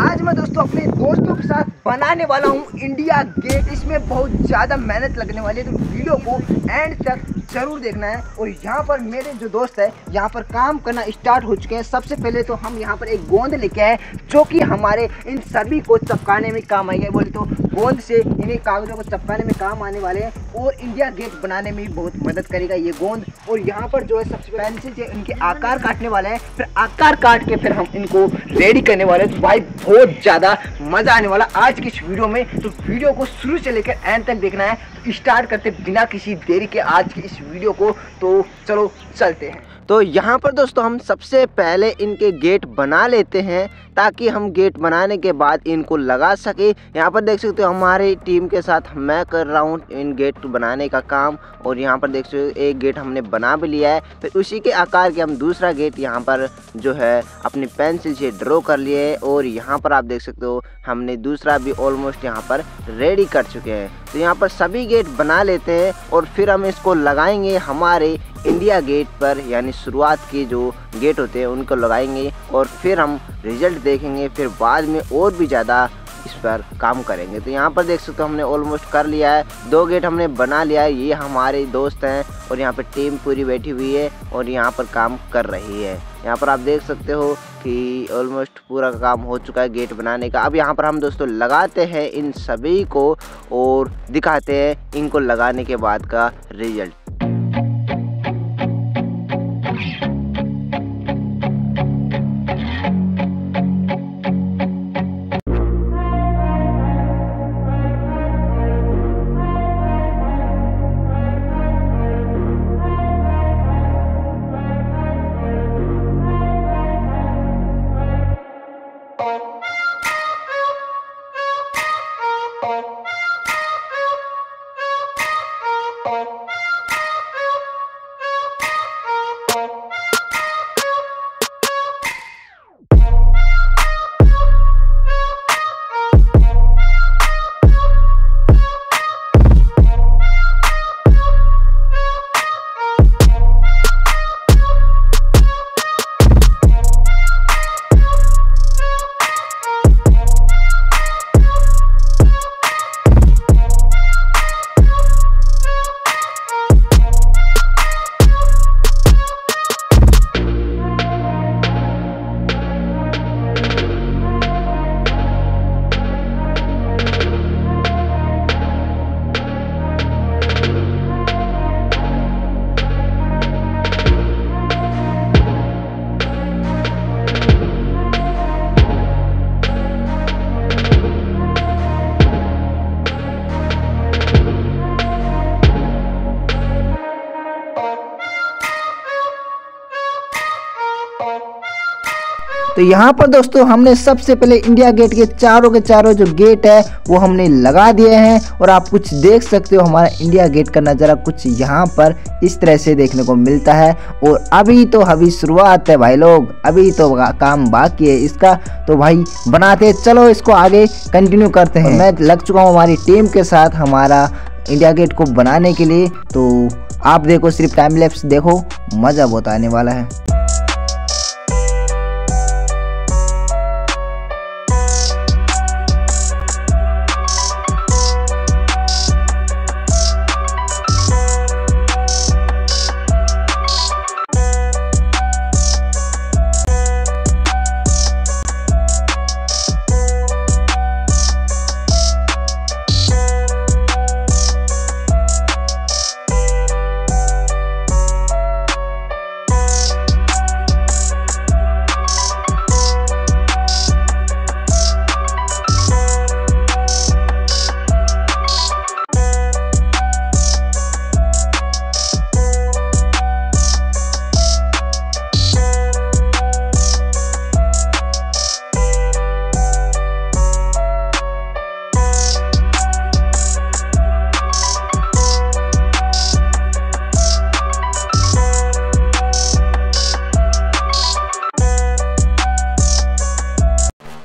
आज मैं दोस्तों अपने दोस्तों के साथ बनाने वाला हूँ इंडिया गेट। इसमें बहुत ज़्यादा मेहनत लगने वाली है, तो वीडियो को एंड तक जरूर देखना है। और यहाँ पर मेरे जो दोस्त है यहाँ पर काम करना स्टार्ट हो चुके हैं। सबसे पहले तो हम यहाँ पर एक गोंद लेके आए जो कि हमारे इन सभी को चिपकाने में काम आएगा। बोले तो गोंद से इन्हें कागज़ों को चिपकाने में काम आने वाले हैं और इंडिया गेट बनाने में बहुत मदद करेगा ये गोंद। और यहाँ पर जो है सबसे पेंसिल से इनके आकार काटने वाले हैं, फिर आकार काट के फिर हम इनको रेडी करने वाले हैं। तो भाई बहुत ज़्यादा मज़ा आने वाला आज की इस वीडियो में, तो वीडियो को शुरू से लेकर एंड तक देखना है। तो स्टार्ट करते बिना किसी देरी के आज की इस वीडियो को, तो चलो चलते हैं। तो यहाँ पर दोस्तों हम सबसे पहले इनके गेट बना लेते हैं ताकि हम गेट बनाने के बाद इनको लगा सके। यहाँ पर देख सकते हो हमारी टीम के साथ मैं कर रहा हूँ इन गेट बनाने का काम। और यहाँ पर देख सकते हो एक गेट हमने बना भी लिया है, फिर उसी के आकार के हम दूसरा गेट यहाँ पर जो है अपनी पेंसिल से ड्रॉ कर लिए है। और यहाँ पर आप देख सकते हो हमने दूसरा भी ऑलमोस्ट यहाँ पर रेडी कर चुके हैं। तो यहाँ पर सभी गेट बना लेते हैं और फिर हम इसको लगाएंगे हमारे इंडिया गेट पर, यानी शुरुआत के जो गेट होते हैं उनको लगाएंगे और फिर हम रिजल्ट देखेंगे। फिर बाद में और भी ज़्यादा इस पर काम करेंगे। तो यहाँ पर देख सकते हो हमने ऑलमोस्ट कर लिया है, 2 गेट हमने बना लिया है। ये हमारे दोस्त हैं और यहाँ पर टीम पूरी बैठी हुई है और यहाँ पर काम कर रही है। यहाँ पर आप देख सकते हो कि ऑलमोस्ट पूरा काम हो चुका है गेट बनाने का। अब यहाँ पर हम दोस्तों लगाते हैं इन सभी को और दिखाते हैं इनको लगाने के बाद का रिजल्ट। तो यहाँ पर दोस्तों हमने सबसे पहले इंडिया गेट के चारों जो गेट है वो हमने लगा दिए हैं। और आप कुछ देख सकते हो हमारा इंडिया गेट का नज़ारा कुछ यहाँ पर इस तरह से देखने को मिलता है। और अभी शुरुआत है भाई लोग, अभी तो काम बाकी है इसका। तो भाई बनाते चलो इसको आगे कंटिन्यू करते हैं। मैं लग चुका हूँ हमारी टीम के साथ हमारा इंडिया गेट को बनाने के लिए। तो आप देखो, सिर्फ टाइम लैप्स देखो, मज़ा बहुत आने वाला है।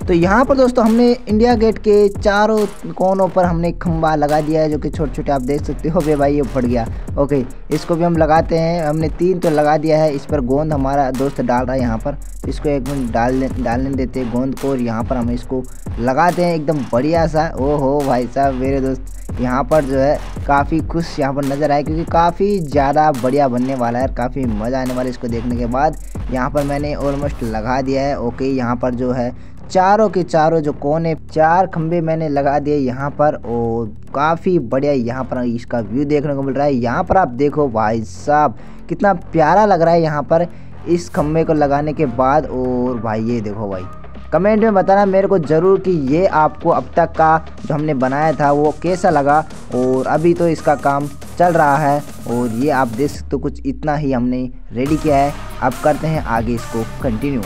तो यहाँ पर दोस्तों हमने इंडिया गेट के चारों कोनों पर हमने खंबा लगा दिया है, जो कि छोटे छोटे आप देख सकते हो। बे भाई ये फट गया। ओके, इसको भी हम लगाते हैं। हमने 3 तो लगा दिया है। इस पर गोंद हमारा दोस्त डाल रहा है यहाँ पर, तो इसको 1 मिनट डालने देते हैं गोंद को, और यहाँ पर हम इसको लगाते हैं एकदम बढ़िया सा। ओहो भाई साहब, मेरे दोस्त यहाँ पर जो है काफ़ी खुश यहाँ पर नज़र आए, क्योंकि काफ़ी ज़्यादा बढ़िया बनने वाला है, काफ़ी मज़ा आने वाला है इसको देखने के बाद। यहाँ पर मैंने ऑलमोस्ट लगा दिया है। ओके, यहाँ पर जो है चारों के चारों जो कोने 4 खंबे मैंने लगा दिए यहाँ पर, और काफ़ी बढ़िया यहाँ पर इसका व्यू देखने को मिल रहा है। यहाँ पर आप देखो भाई साहब, कितना प्यारा लग रहा है यहाँ पर इस खंबे को लगाने के बाद। और भाई ये देखो भाई, कमेंट में बताना मेरे को ज़रूर कि ये आपको अब तक का जो हमने बनाया था वो कैसा लगा। और अभी तो इसका काम चल रहा है, और ये आप देख सकते हो कुछ इतना ही हमने रेडी किया है। अब करते हैं आगे इसको कंटिन्यू।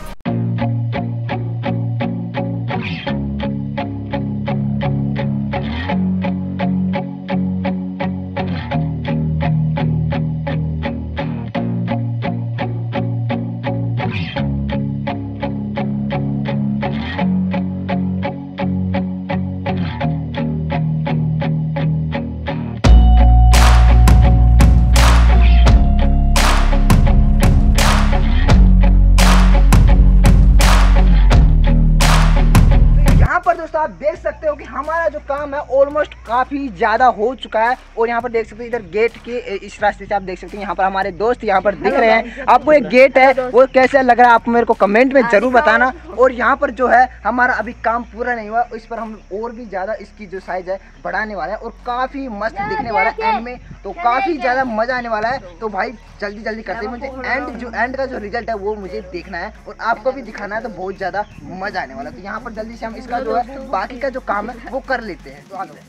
दोस्तों आप देख सकते हो कि हमारा जो काम है ऑलमोस्ट काफ़ी ज़्यादा हो चुका है। और यहाँ पर देख सकते हो इधर गेट के इस रास्ते से आप देख सकते हैं, यहाँ पर हमारे दोस्त यहाँ पर दिख रहे हैं। आपको एक गेट है वो कैसा लग रहा है आप मेरे को कमेंट में ज़रूर बताना। और यहाँ पर जो है हमारा अभी काम पूरा नहीं हुआ, इस पर हम और भी ज़्यादा इसकी जो साइज़ है बढ़ाने वाला है, और काफ़ी मस्त दिखने वाला है एंड में, तो काफ़ी ज़्यादा मज़ा आने वाला है। तो भाई जल्दी जल्दी करते हैं, मुझे एंड का जो रिजल्ट है वो मुझे देखना है और आपको भी दिखाना है, तो बहुत ज़्यादा मज़ा आने वाला है। तो यहाँ पर जल्दी से हम इसका जो है बाकी का जो काम है वो कर लेते हैं। तो आगे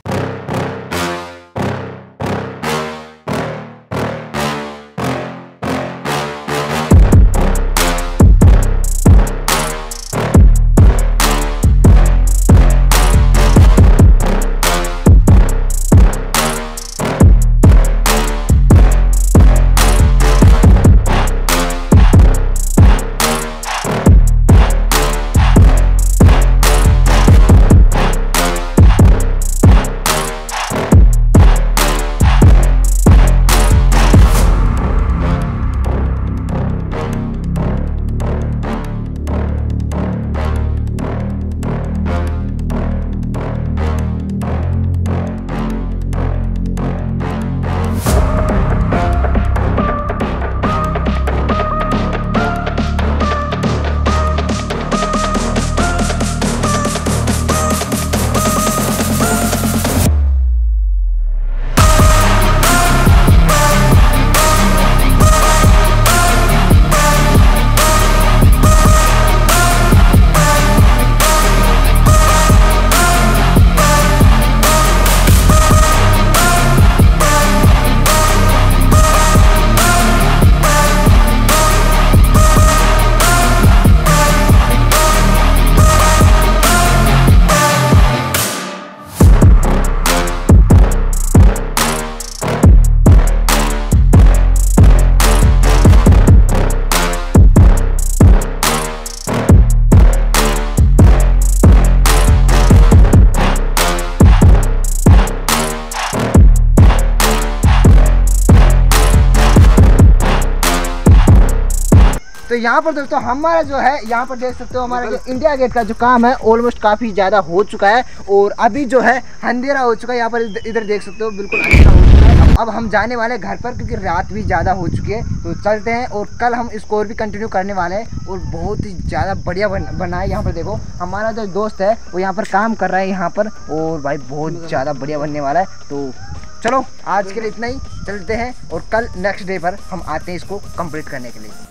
तो यहाँ पर दोस्तों हमारा जो है यहाँ पर देख सकते हो हमारा जो इंडिया गेट का जो काम है ऑलमोस्ट काफ़ी ज़्यादा हो चुका है, और अभी जो है अंधेरा हो चुका है। यहाँ पर इधर देख सकते हो बिल्कुल अंधेरा हो चुका है। अब हम जाने वाले घर पर, क्योंकि रात भी ज़्यादा हो चुकी है। तो चलते हैं, और कल हम इसको और भी कंटिन्यू करने वाले हैं, और बहुत ही ज़्यादा बढ़िया बना है। यहाँ पर देखो हमारा जो दोस्त है वो यहाँ पर काम कर रहा है यहाँ पर, और भाई बहुत ज़्यादा बढ़िया बनने वाला है। तो चलो आज के लिए इतना ही, चलते हैं, और कल नेक्स्ट डे पर हम आते हैं इसको कंप्लीट करने के लिए।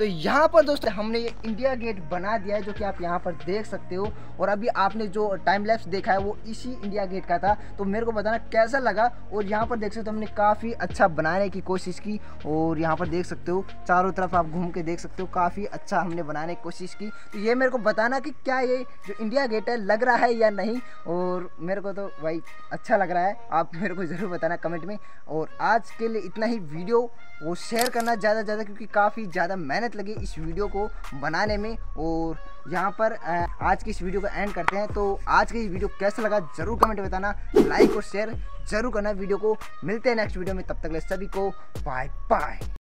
तो यहाँ पर दोस्तों हमने ये इंडिया गेट बना दिया है, जो कि आप यहाँ पर देख सकते हो। और अभी आपने जो टाइम लैप्स देखा है वो इसी इंडिया गेट का था। तो मेरे को बताना कैसा लगा। और यहाँ पर देख सकते हो हमने काफ़ी अच्छा बनाने की कोशिश की। और यहाँ पर देख सकते हो चारों तरफ आप घूम के देख सकते हो, काफ़ी अच्छा हमने बनाने की कोशिश की। तो ये मेरे को बताना कि क्या ये जो इंडिया गेट है लग रहा है या नहीं। और मेरे को तो भाई अच्छा लग रहा है, आप मेरे को ज़रूर बताना कमेंट में। और आज के लिए इतना ही। वीडियो वो शेयर करना ज़्यादा से ज़्यादा, क्योंकि काफ़ी ज़्यादा मेहनत लगी इस वीडियो को बनाने में। और यहाँ पर आज की इस वीडियो को एंड करते हैं। तो आज की वीडियो कैसा लगा ज़रूर कमेंट में बताना, लाइक और शेयर ज़रूर करना वीडियो को। मिलते हैं नेक्स्ट वीडियो में, तब तक के लिए सभी को बाय बाय।